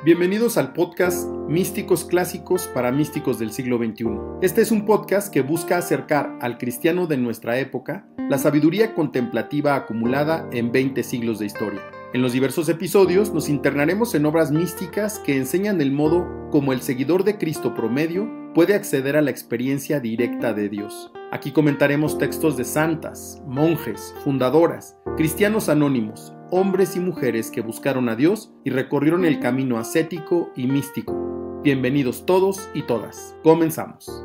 Bienvenidos al podcast Místicos Clásicos para Místicos del siglo XXI. Este es un podcast que busca acercar al cristiano de nuestra época la sabiduría contemplativa acumulada en 20 siglos de historia. En los diversos episodios nos internaremos en obras místicas que enseñan el modo como el seguidor de Cristo promedio puede acceder a la experiencia directa de Dios. Aquí comentaremos textos de santas, monjes, fundadoras, cristianos anónimos, hombres y mujeres que buscaron a Dios y recorrieron el camino ascético y místico. Bienvenidos todos y todas. Comenzamos.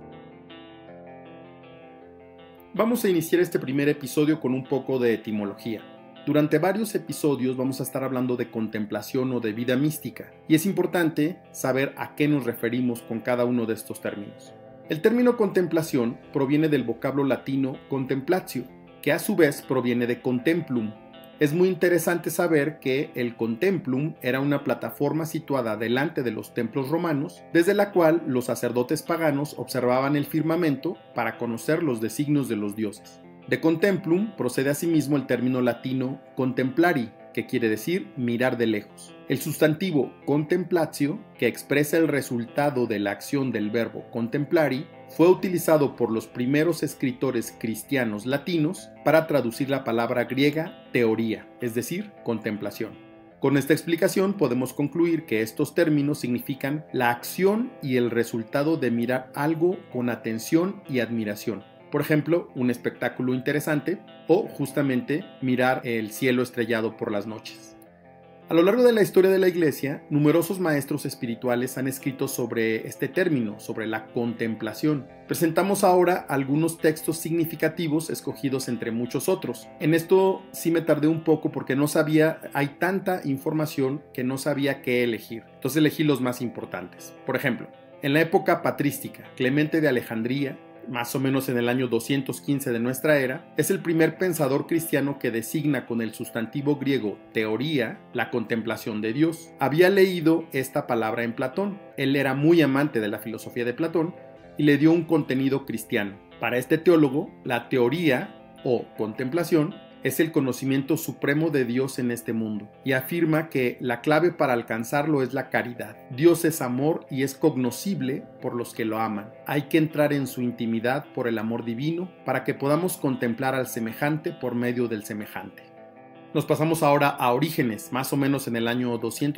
Vamos a iniciar este primer episodio con un poco de etimología. Durante varios episodios vamos a estar hablando de contemplación o de vida mística, y es importante saber a qué nos referimos con cada uno de estos términos. El término contemplación proviene del vocablo latino contemplatio, que a su vez proviene de contemplum. Es muy interesante saber que el contemplum era una plataforma situada delante de los templos romanos, desde la cual los sacerdotes paganos observaban el firmamento para conocer los designios de los dioses. De contemplum procede asimismo el término latino contemplari, que quiere decir mirar de lejos. El sustantivo contemplatio, que expresa el resultado de la acción del verbo contemplari, fue utilizado por los primeros escritores cristianos latinos para traducir la palabra griega teoría, es decir, contemplación. Con esta explicación podemos concluir que estos términos significan la acción y el resultado de mirar algo con atención y admiración. Por ejemplo, un espectáculo interesante o justamente mirar el cielo estrellado por las noches. A lo largo de la historia de la Iglesia, numerosos maestros espirituales han escrito sobre este término, sobre la contemplación. Presentamos ahora algunos textos significativos escogidos entre muchos otros. En esto sí me tardé un poco porque hay tanta información que no sabía qué elegir. Entonces elegí los más importantes. Por ejemplo, en la época patrística, Clemente de Alejandría, más o menos en el año 215 de nuestra era, es el primer pensador cristiano que designa con el sustantivo griego teoría la contemplación de Dios. Había leído esta palabra en Platón. Él era muy amante de la filosofía de Platón y le dio un contenido cristiano. Para este teólogo, la teoría o contemplación es el conocimiento supremo de Dios en este mundo, y afirma que la clave para alcanzarlo es la caridad. Dios es amor y es cognoscible por los que lo aman. Hay que entrar en su intimidad por el amor divino para que podamos contemplar al semejante por medio del semejante. Nos pasamos ahora a Orígenes, más o menos en el año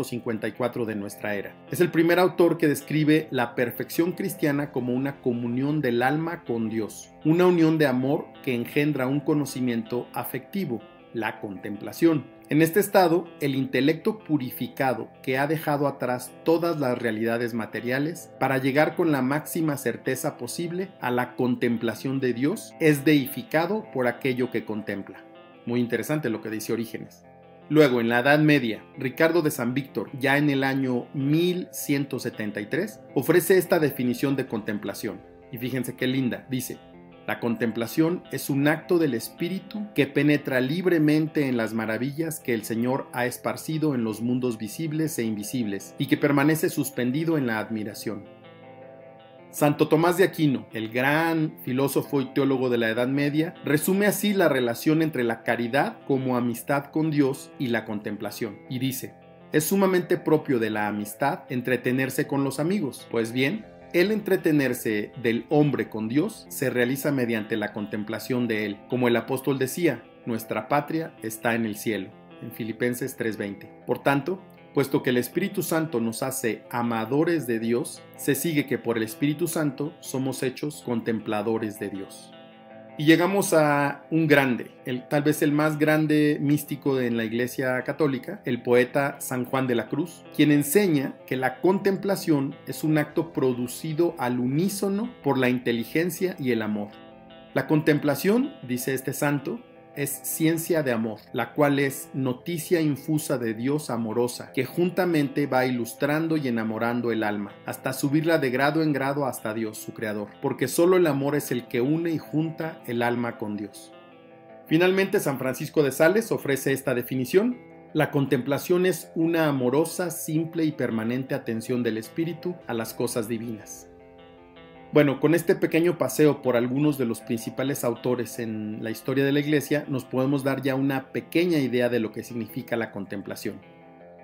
254 de nuestra era. Es el primer autor que describe la perfección cristiana como una comunión del alma con Dios, una unión de amor que engendra un conocimiento afectivo, la contemplación. En este estado, el intelecto purificado que ha dejado atrás todas las realidades materiales para llegar con la máxima certeza posible a la contemplación de Dios es deificado por aquello que contempla. Muy interesante lo que dice Orígenes. Luego, en la Edad Media, Ricardo de San Víctor, ya en el año 1173, ofrece esta definición de contemplación. Y fíjense qué linda, dice: la contemplación es un acto del espíritu que penetra libremente en las maravillas que el Señor ha esparcido en los mundos visibles e invisibles y que permanece suspendido en la admiración. Santo Tomás de Aquino, el gran filósofo y teólogo de la Edad Media, resume así la relación entre la caridad como amistad con Dios y la contemplación, y dice: es sumamente propio de la amistad entretenerse con los amigos. Pues bien, el entretenerse del hombre con Dios se realiza mediante la contemplación de Él. Como el apóstol decía, nuestra patria está en el cielo, en Filipenses 3:20. Por tanto, puesto que el Espíritu Santo nos hace amadores de Dios, se sigue que por el Espíritu Santo somos hechos contempladores de Dios. Y llegamos a un grande, tal vez el más grande místico en la Iglesia Católica, el poeta San Juan de la Cruz, quien enseña que la contemplación es un acto producido al unísono por la inteligencia y el amor. La contemplación, dice este santo, es ciencia de amor, la cual es noticia infusa de Dios amorosa, que juntamente va ilustrando y enamorando el alma, hasta subirla de grado en grado hasta Dios, su creador, porque solo el amor es el que une y junta el alma con Dios. Finalmente, San Francisco de Sales ofrece esta definición: la contemplación es una amorosa, simple y permanente atención del espíritu a las cosas divinas. Bueno, con este pequeño paseo por algunos de los principales autores en la historia de la Iglesia, nos podemos dar ya una pequeña idea de lo que significa la contemplación.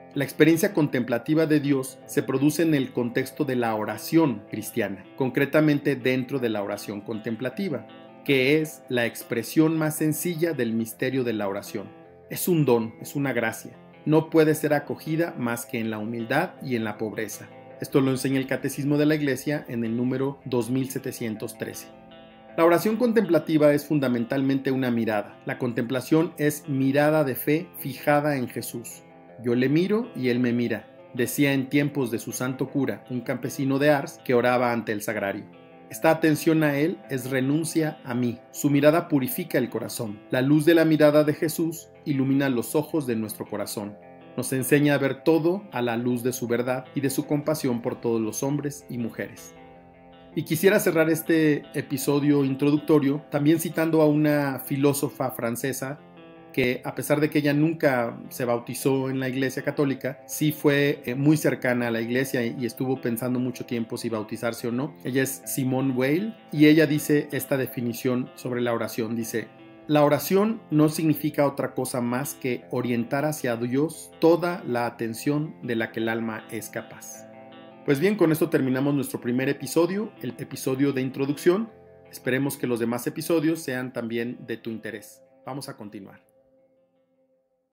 La experiencia contemplativa de Dios se produce en el contexto de la oración cristiana, concretamente dentro de la oración contemplativa, que es la expresión más sencilla del misterio de la oración. Es un don, es una gracia. No puede ser acogida más que en la humildad y en la pobreza. Esto lo enseña el Catecismo de la Iglesia en el número 2713. La oración contemplativa es fundamentalmente una mirada. La contemplación es mirada de fe fijada en Jesús. Yo le miro y él me mira, decía en tiempos de su santo cura, un campesino de Ars que oraba ante el sagrario. Esta atención a él es renuncia a mí. Su mirada purifica el corazón. La luz de la mirada de Jesús ilumina los ojos de nuestro corazón. Nos enseña a ver todo a la luz de su verdad y de su compasión por todos los hombres y mujeres. Y quisiera cerrar este episodio introductorio también citando a una filósofa francesa que, a pesar de que ella nunca se bautizó en la Iglesia Católica, sí fue muy cercana a la Iglesia y estuvo pensando mucho tiempo si bautizarse o no. Ella es Simone Weil y ella dice esta definición sobre la oración. Dice: la oración no significa otra cosa más que orientar hacia Dios toda la atención de la que el alma es capaz. Pues bien, con esto terminamos nuestro primer episodio, el episodio de introducción. Esperemos que los demás episodios sean también de tu interés. Vamos a continuar.